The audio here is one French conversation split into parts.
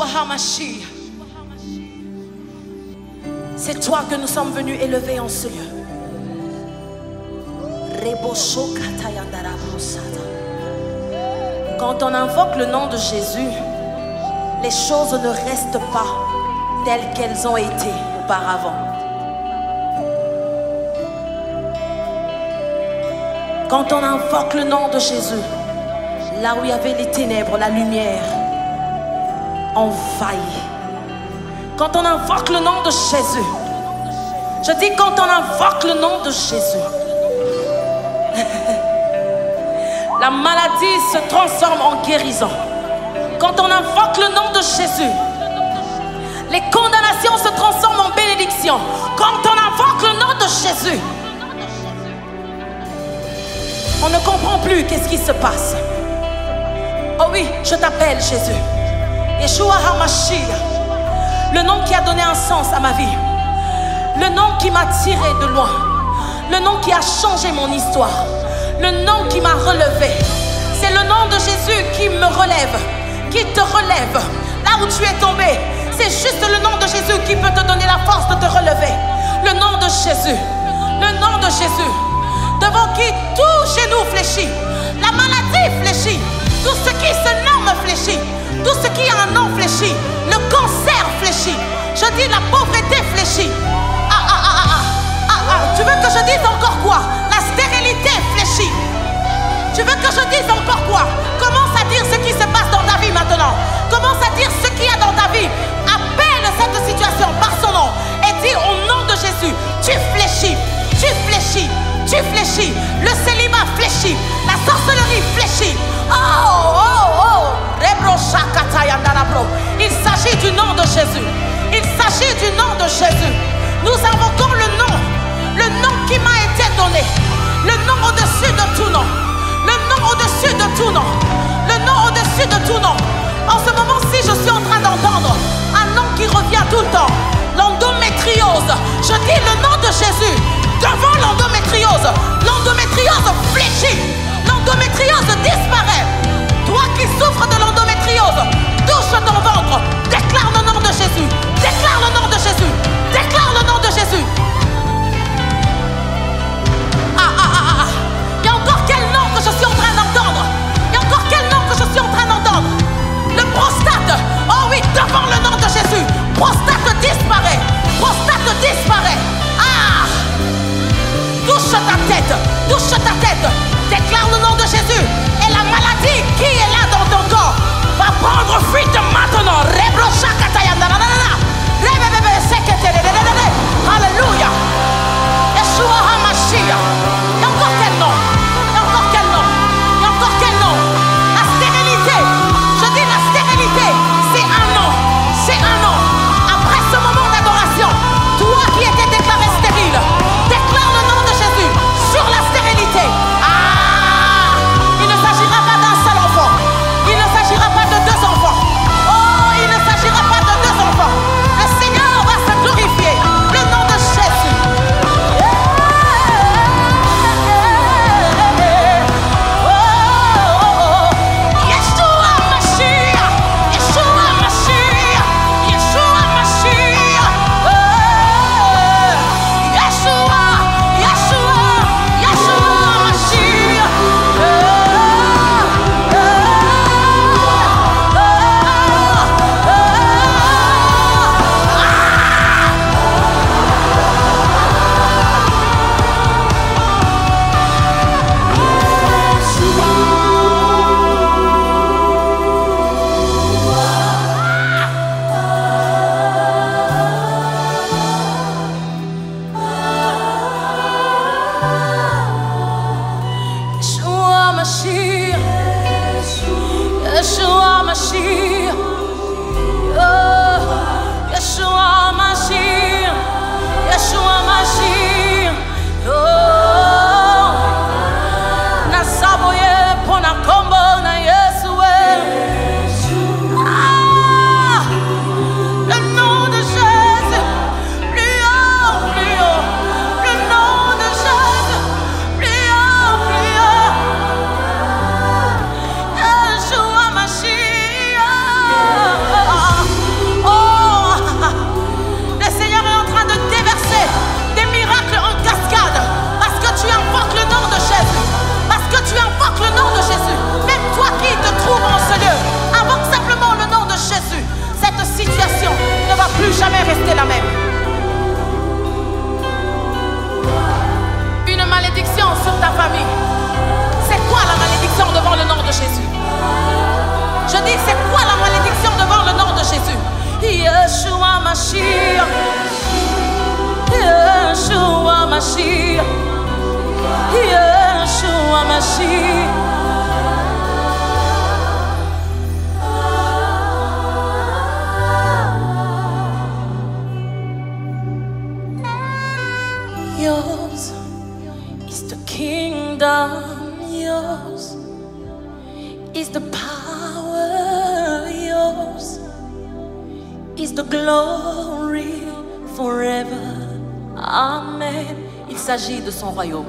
Yeshua HaMashiach. C'est toi que nous sommes venus élever en ce lieu. Quand on invoque le nom de Jésus, les choses ne restent pas telles qu'elles ont été auparavant. Quand on invoque le nom de Jésus, là où il y avait les ténèbres, la lumière envahit. Quand on invoque le nom de Jésus, je dis quand on invoque le nom de Jésus, la maladie se transforme en guérison. Quand on invoque le nom de Jésus, les condamnations se transforment en bénédiction. Quand on invoque le nom de Jésus, on ne comprend plus qu'est-ce qui se passe. Oh oui, je t'appelle Jésus. Yeshua HaMashiach. Le nom qui a donné un sens à ma vie. Le nom qui m'a tiré de loin. Le nom qui a changé mon histoire. Le nom qui m'a relevé. C'est le nom de Jésus qui me relève, qui te relève. Là où tu es tombé, c'est juste le nom de Jésus qui peut te donner la force de te relever. Le nom de Jésus. Le nom de Jésus. Devant qui tout genou fléchit. La maladie fléchit. Tout ce qui se nomme fléchit. Tout ce qui a un nom fléchit. Le cancer fléchit. Je dis la pauvreté fléchit. Tu veux que je dise encore quoi? La stérilité fléchit. Tu veux que je dise encore quoi? Commence à dire ce qui se passe dans ta vie maintenant. Commence à dire ce qu'il y a dans ta vie. Appelle cette situation par son nom. Et dis au nom de Jésus, tu fléchis. Tu fléchis. Tu fléchis. Le célibat fléchit. La sorcellerie fléchit. Il s'agit du nom de Jésus. Il s'agit du nom de Jésus. Nous invoquons le nom qui m'a été donné. Le nom au-dessus de tout nom. Le nom au-dessus de tout nom. Le nom au-dessus de tout nom. En ce moment-ci, je suis en train d'entendre un nom qui revient tout le temps. L'endométriose. Je dis le nom de Jésus. Devant l'endométriose. L'endométriose fléchit. L'endométriose disparaît. Toi qui souffres de l'endométriose, touche ton ventre. Déclare le nom de Jésus. Déclare le nom de Jésus. Déclare le nom de Jésus. Il y a encore quel nom que je suis en train d'entendre? Il y a encore quel nom que je suis en train d'entendre? Le prostate. Oh oui, devant le nom de Jésus. Prostate disparaît. Prostate disparaît. Touche ta tête. Touche ta tête. Déclare le nom de Jésus. Et la maladie qui est là dans ton corps va prendre fuite maintenant. Jésus? Je dis, c'est quoi la malédiction devant le nom de Jésus? Yeshua Mashiach, Yeshua Mashiach, Yeshua Mashiach. Yours is the kingdom, yours is the power, yours is the glory forever. Amen. Il s'agit de son royaume.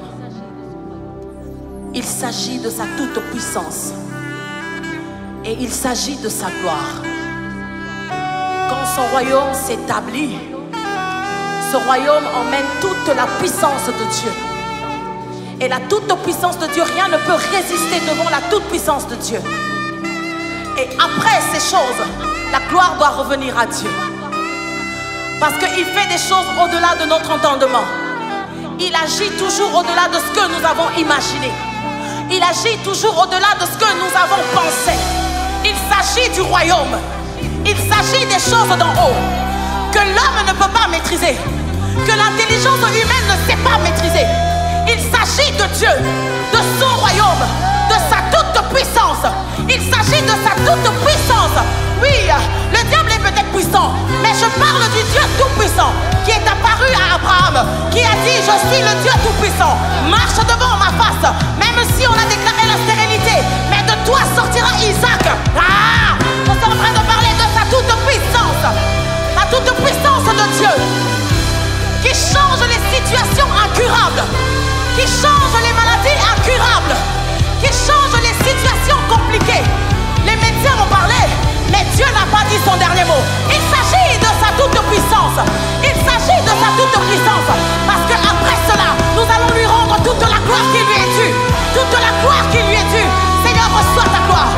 Il s'agit de sa toute puissance. Et il s'agit de sa gloire. Quand son royaume s'établit, ce royaume emmène toute la puissance de Dieu. Et la toute puissance de Dieu, rien ne peut résister devant la toute puissance de Dieu. Et après ces choses, la gloire doit revenir à Dieu. Parce qu'il fait des choses au-delà de notre entendement. Il agit toujours au-delà de ce que nous avons imaginé. Il agit toujours au-delà de ce que nous avons pensé. Il s'agit du royaume. Il s'agit des choses d'en haut que l'homme ne peut pas maîtriser, que l'intelligence humaine ne sait pas maîtriser. Il s'agit de Dieu, de son royaume, de sa toute puissance. Il s'agit de sa toute puissance. Oui, le diable est peut-être puissant, mais je parle du Dieu tout-puissant qui est apparu à Abraham, qui a dit: je suis le Dieu tout-puissant, marche devant ma face, même si on a déclaré la stérilité, mais de toi sortira Isaac. Ah, on est en train de parler de sa toute puissance, la toute puissance de Dieu qui change les situations incurables, qui change les maladies incurables, qui change les situations compliquées. Les médecins ont parlé, mais Dieu n'a pas dit son dernier mot. Il s'agit de sa toute puissance. Il s'agit de sa toute puissance. Parce qu'après cela, nous allons lui rendre toute la gloire qui lui est due. Toute la gloire qui lui est due. Seigneur, reçois ta gloire.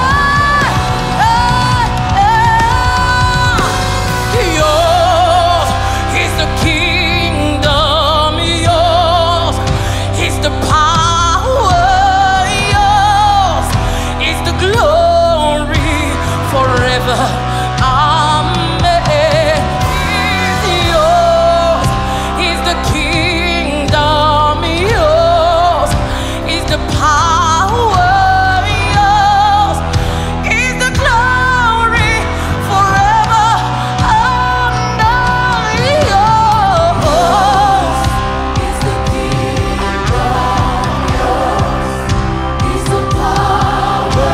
Yours is the kingdom. Yours is the power. Yours is the glory forever. Amen. Yours is the kingdom. Yours is the power. Yours is the glory forever. Amen. Yours is the kingdom. Yours is the power.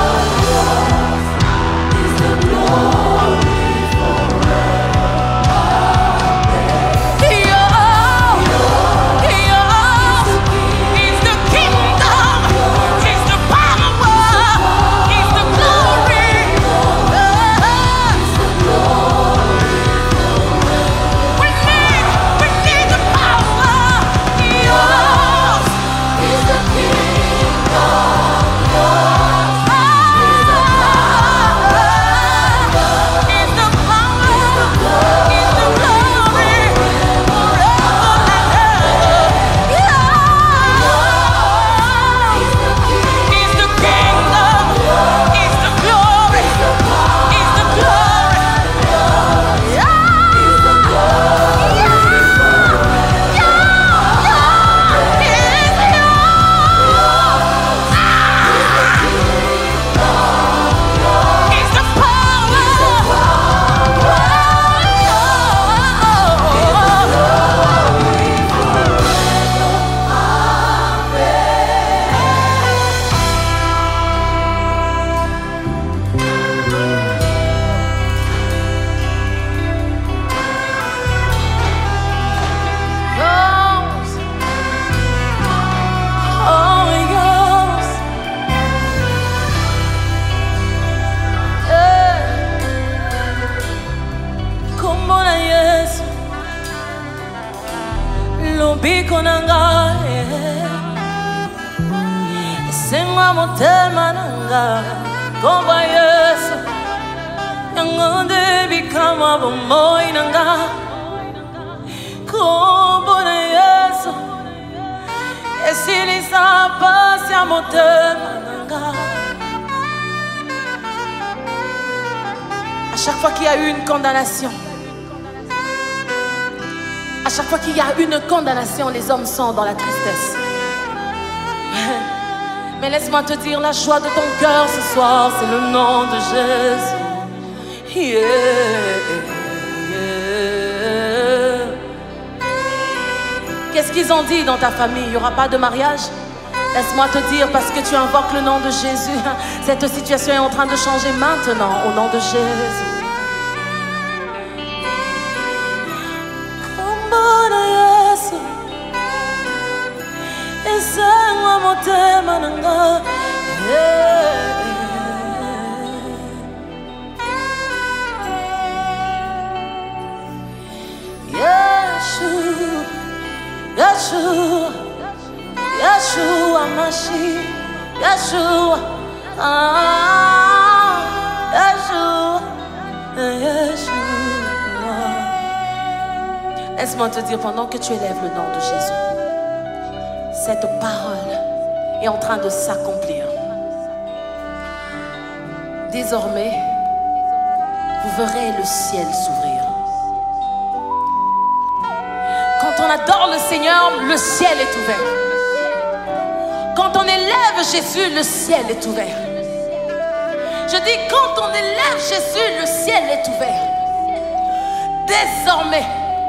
Biko nanga Sema motema nanga Komba Yesu Yangonde bikama bomoi nanga Kombo na Yesu Esili sa pasi ya motema nanga À chaque fois qu'il y a eu une condamnation, à chaque fois qu'il y a une condamnation, les hommes sont dans la tristesse. Mais laisse-moi te dire, la joie de ton cœur ce soir, c'est le nom de Jésus. Yeah, yeah. Qu'est-ce qu'ils ont dit dans ta famille? Il n'y aura pas de mariage? Laisse-moi te dire, parce que tu invoques le nom de Jésus, cette situation est en train de changer maintenant, au nom de Jésus. Yeshua, Yeshua Mashiach, Yeshua, Yeshua, Yeshua. Laisse-moi te dire, pendant que tu élèves le nom de Jésus, cette parole est en train de s'accomplir. Désormais, vous verrez le ciel s'ouvrir. Quand on adore le Seigneur, le ciel est ouvert. Quand on élève Jésus, le ciel est ouvert. Je dis, quand on élève Jésus, le ciel est ouvert. Désormais,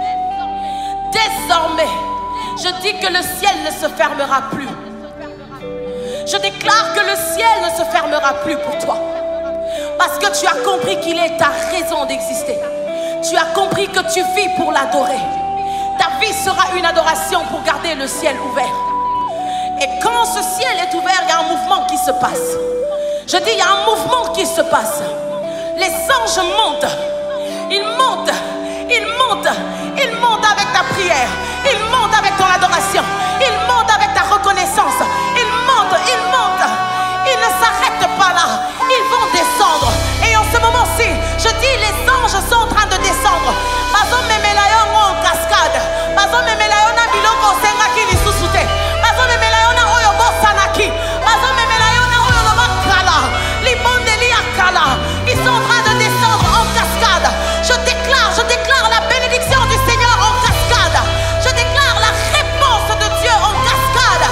je dis que le ciel ne se fermera plus. Je déclare que le ciel ne se fermera plus pour toi. Parce que tu as compris qu'il est ta raison d'exister. Tu as compris que tu vis pour l'adorer. Ta vie sera une adoration pour garder le ciel ouvert. Et quand ce ciel est ouvert, il y a un mouvement qui se passe. Je dis, il y a un mouvement qui se passe. Les anges montent. Ils montent. Ils montent. Ils montent avec ta prière. Ils montent avec ton adoration. Ils montent avec ta reconnaissance. Ils montent. Ils montent. Ils ne s'arrêtent pas là. Ils vont descendre. Et en ce moment-ci, je dis, les anges sont en train de descendre. Bazo memelayo en cascade. Bazo memelayo na biloko sengaki lisusute. Bazo memelayo na oyo bosanaki. Bazo memelayo na oyo lobakala. Libondeli akala. Ils sont en train de descendre en cascade. Je déclare la bénédiction du Seigneur en cascade. Je déclare la réponse de Dieu en cascade.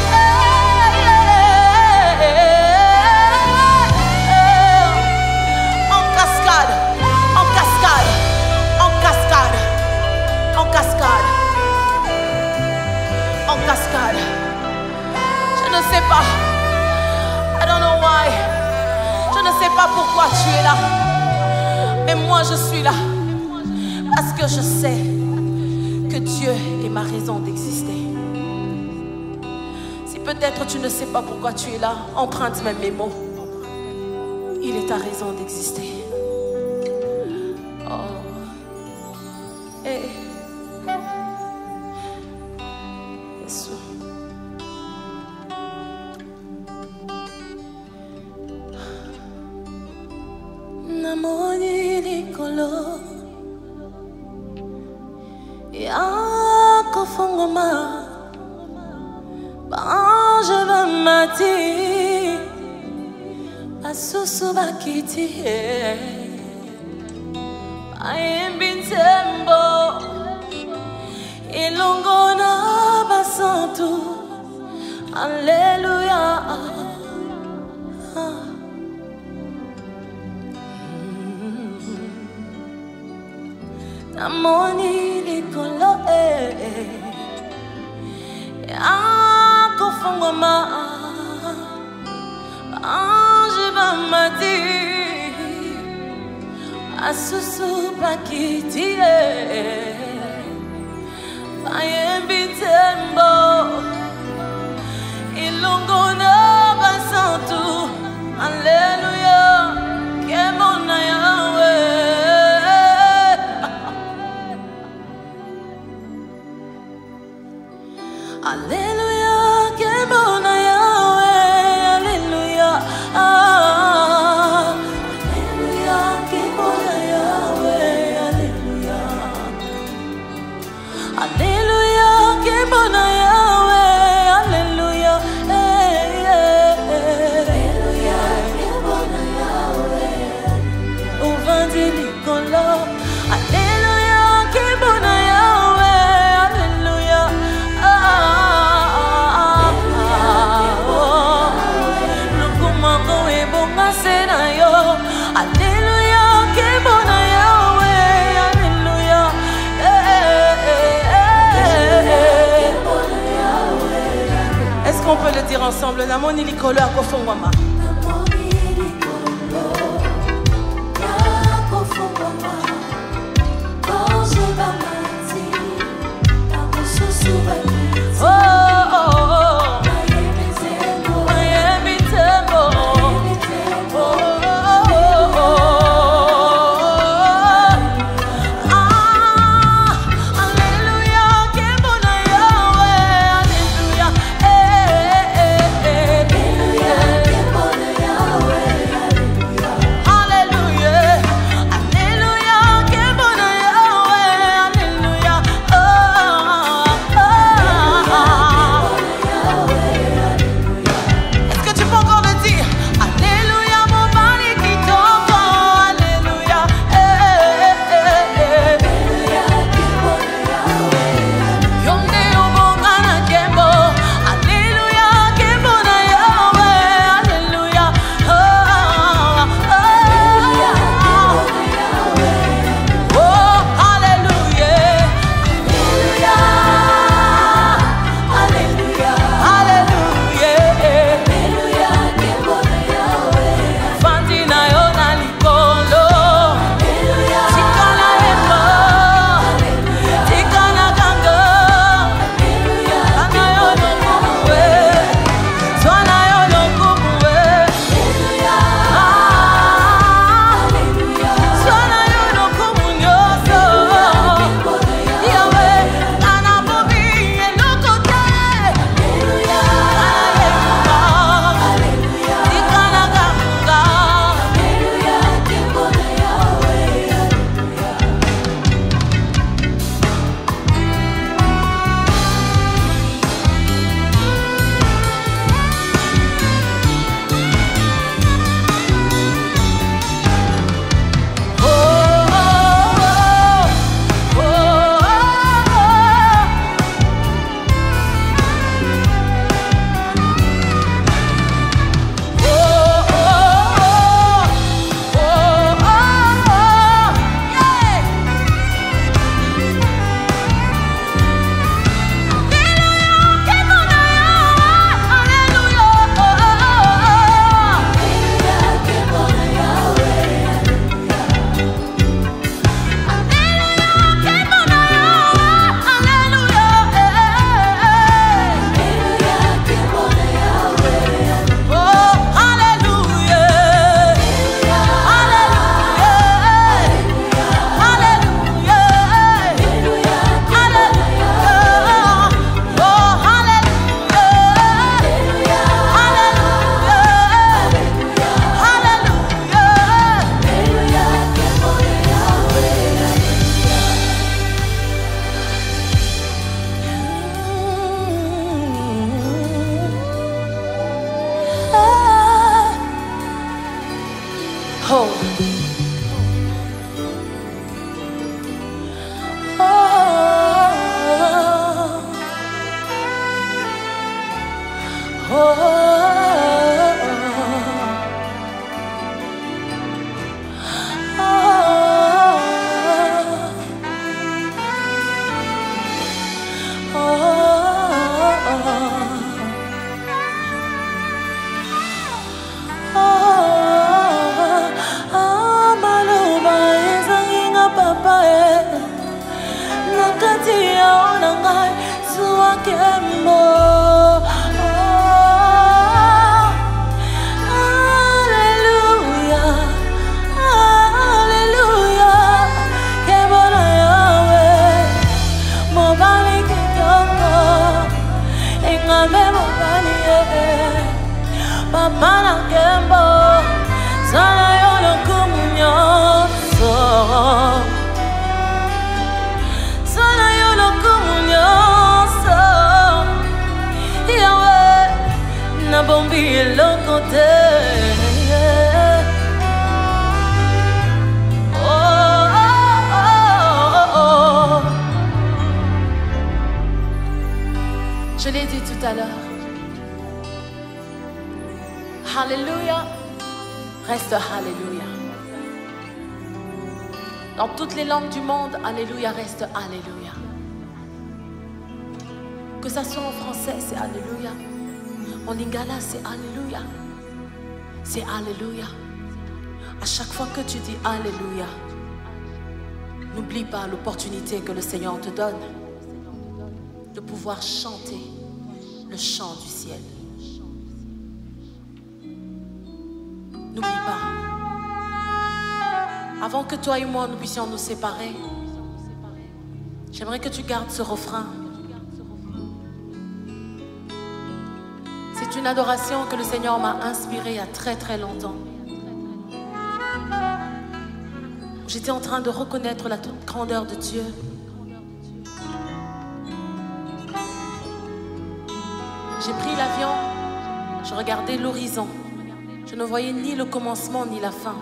En cascade, en cascade, en cascade, en cascade, en cascade. Je ne sais pas. I don't know why. Je ne sais pas pourquoi tu es là. Mais moi je suis là. Parce que je sais que Dieu est ma raison d'exister. Si peut-être tu ne sais pas pourquoi tu es là, emprunte même mes mots. Il est ta raison d'exister. Oh. Hey. Jésus. Namoni likolo. Yako fongoma Bange bamati Basusu bakiti Ayembi ntembo Ilongona basantu Alléluia. Namoni likolo Yako fongoma Bange bamati Asusu bakiti Ayembi ntembo Ilongona basantu Alléluia. Kemona Yahweh. Alléluia, que bon Yahweh, Alléluia, Alléluia, que bon Yahweh, Alléluia, Alléluia, que bon Yahweh, Alléluia, Alléluia, que bon Yahweh, au 20 Fandi likolo. Alléluia, kebona Yahweh. Alléluia. Lukumango ebonga sena yo. Alléluia, kebona Yahweh. Alléluia. Est-ce qu'on peut le dire ensemble? Namoni likolo akofongwama. Oh, tout à l'heure. Alléluia. Reste Alléluia. Dans toutes les langues du monde, Alléluia reste Alléluia. Que ça soit en français, c'est Alléluia. En lingala, c'est Alléluia. C'est Alléluia. À chaque fois que tu dis Alléluia, n'oublie pas l'opportunité que le Seigneur te donne de pouvoir chanter le chant du ciel. N'oublie pas. Avant que toi et moi nous puissions nous séparer, j'aimerais que tu gardes ce refrain. C'est une adoration que le Seigneur m'a inspirée il y a très très longtemps. J'étais en train de reconnaître la toute grandeur de Dieu. J'ai pris l'avion, je regardais l'horizon. Je ne voyais ni le commencement ni la fin.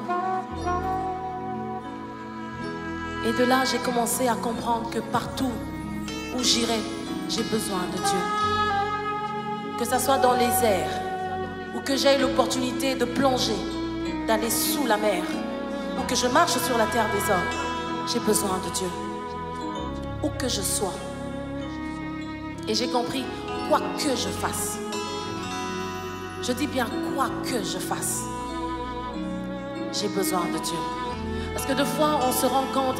Et de là, j'ai commencé à comprendre que partout où j'irai, j'ai besoin de Dieu. Que ce soit dans les airs, ou que j'aie l'opportunité de plonger, d'aller sous la mer, ou que je marche sur la terre des hommes, j'ai besoin de Dieu. Où que je sois. Et j'ai compris, quoi que je fasse. Je dis bien quoi que je fasse. J'ai besoin de Dieu. Parce que des fois, on se rend compte,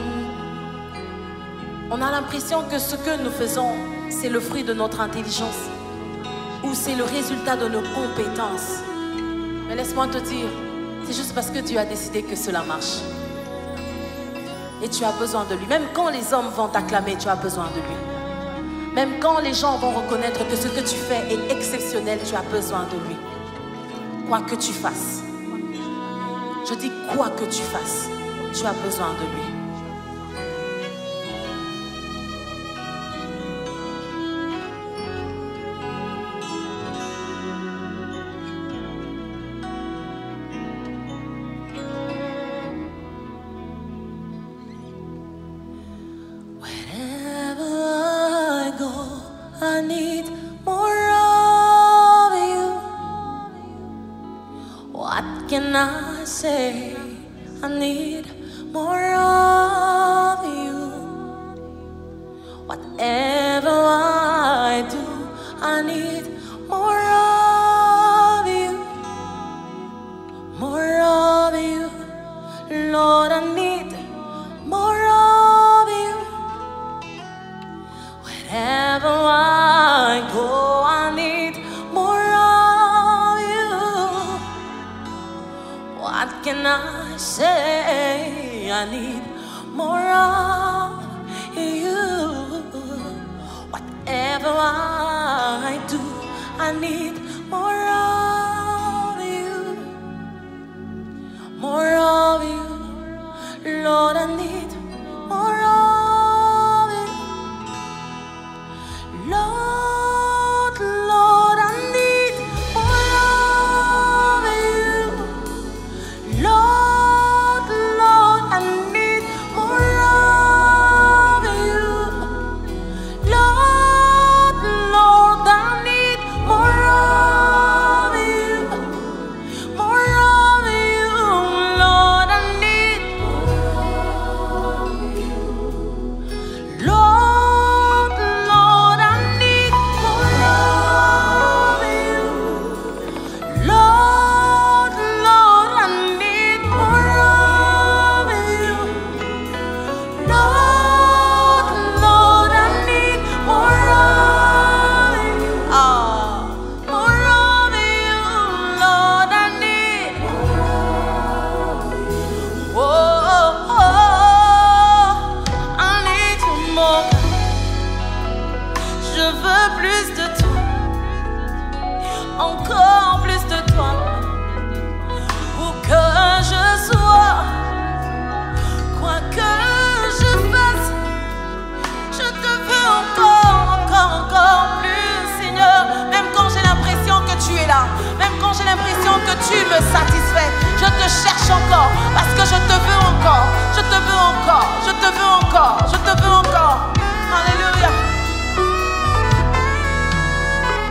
on a l'impression que ce que nous faisons, c'est le fruit de notre intelligence. Ou c'est le résultat de nos compétences. Mais laisse-moi te dire, c'est juste parce que Dieu a décidé que cela marche. Et tu as besoin de lui. Même quand les hommes vont t'acclamer, tu as besoin de lui. Même quand les gens vont reconnaître que ce que tu fais est exceptionnel, tu as besoin de lui. Quoi que tu fasses. Je dis quoi que tu fasses, tu as besoin de lui. I need more of you. Whatever I do, I need more of you. More of you. Lord, I need more of you. Wherever I go, I need more of you. What can I say? I need more of you. Whatever I do, I need more of you. More of you. Lord, I need more of you. Lord, Lord, I need more of you. Lord, Lord, I need more of you. Lord, Lord, I need more of you. More of you. Lord, I need more of you. Lord, Lord, I need more of you. Lord, Lord, I need more of you. Lord, Lord, I need more of you. More of you. Lord, I need more of you. Oh, I need you more. Je veux plus de toi. Encore plus de toi. Où que je sois, quoi que je fasse, je te veux encore, encore, encore plus, Seigneur. Même quand j'ai l'impression que tu es là, même quand j'ai l'impression que tu me satisfais, je te cherche encore, parce que je te veux encore, je te veux encore, je te veux encore, je te veux encore. Alléluia.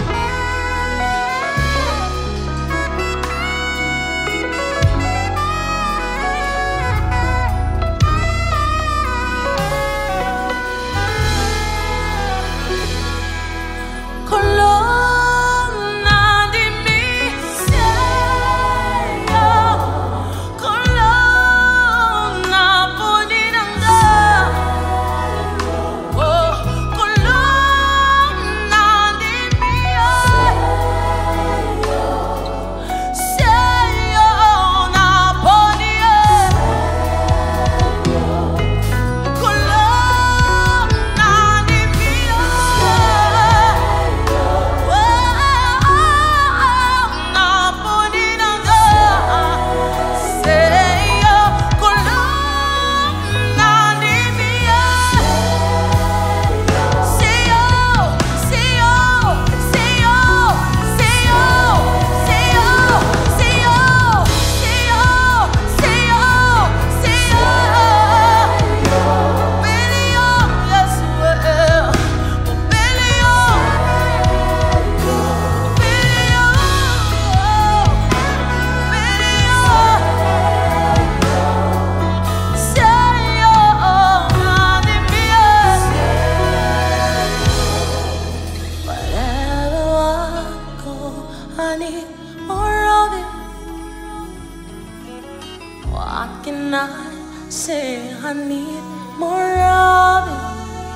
Say I need more of it.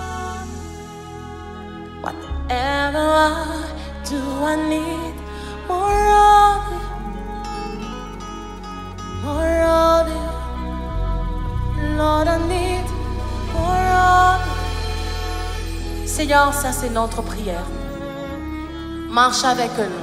Whatever I do, I need more of it. More of it. Lord, I need more of it. Seigneur, ça c'est notre prière. Marche avec nous.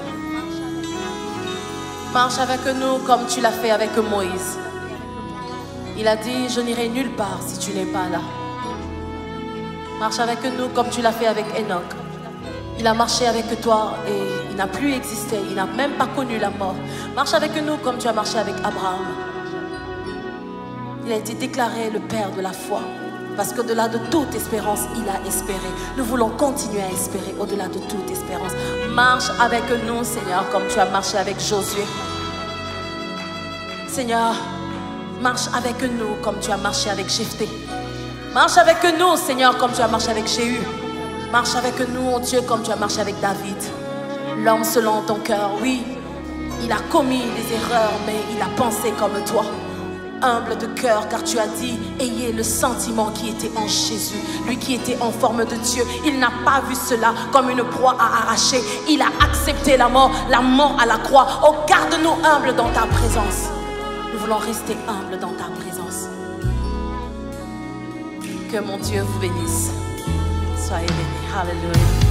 Marche avec nous comme tu l'as fait avec Moïse. Il a dit, je n'irai nulle part si tu n'es pas là. Marche avec nous comme tu l'as fait avec Enoch. Il a marché avec toi et il n'a plus existé. Il n'a même pas connu la mort. Marche avec nous comme tu as marché avec Abraham. Il a été déclaré le père de la foi. Parce qu'au-delà de toute espérance, il a espéré. Nous voulons continuer à espérer au-delà de toute espérance. Marche avec nous, Seigneur, comme tu as marché avec Josué. Seigneur, marche avec nous comme tu as marché avec Jephthé. Marche avec nous, Seigneur, comme tu as marché avec Jéhu. Marche avec nous, oh Dieu, comme tu as marché avec David. L'homme selon ton cœur, oui, il a commis des erreurs, mais il a pensé comme toi. Humble de cœur, car tu as dit, ayez le sentiment qui était en Jésus, lui qui était en forme de Dieu. Il n'a pas vu cela comme une proie à arracher. Il a accepté la mort à la croix. Oh, garde-nous humbles dans ta présence. Nous voulons rester humbles dans ta présence. Que mon Dieu vous bénisse. Soyez bénis. Alléluia.